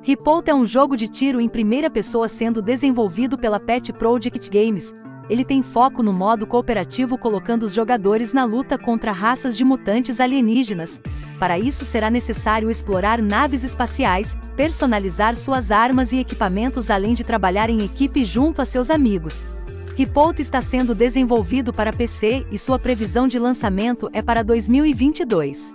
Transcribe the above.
Ripout é um jogo de tiro em primeira pessoa sendo desenvolvido pela Pet Project Games. Ele tem foco no modo cooperativo, colocando os jogadores na luta contra raças de mutantes alienígenas. Para isso será necessário explorar naves espaciais, personalizar suas armas e equipamentos, além de trabalhar em equipe junto a seus amigos. Ripout está sendo desenvolvido para PC e sua previsão de lançamento é para 2022.